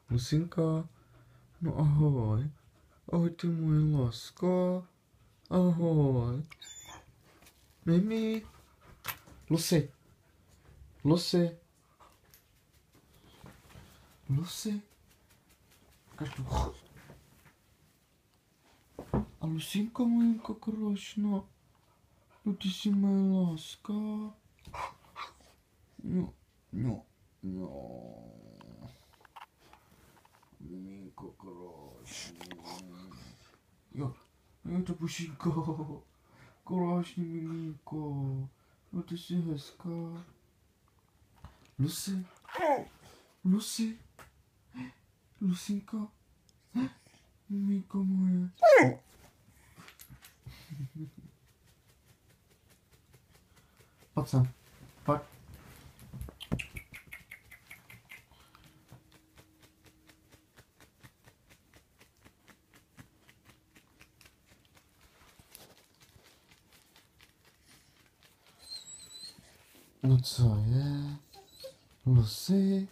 Lucinka, no ahoj. Ahoj ty moje lásko. Ahoj. Mimi. Lucy. Lucy. Lucy. Každu. A Lucinka malinko krásná. No ty jsi moje láska. No, no, no. Miminko krásný. Jo, jo to pušínko. Krásný miminko. No ty jsi hezká. Lucy. Lucy. Lucinka. Miminko moje. Pojď sem. Pojď. No co je? Lucy?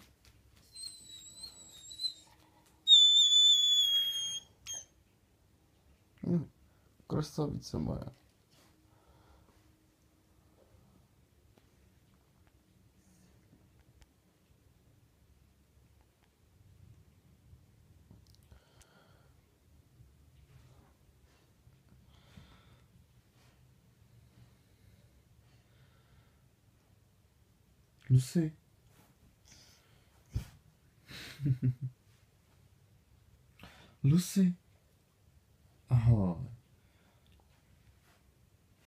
Krasavice moje. Lucy. Lucy. Ahoj.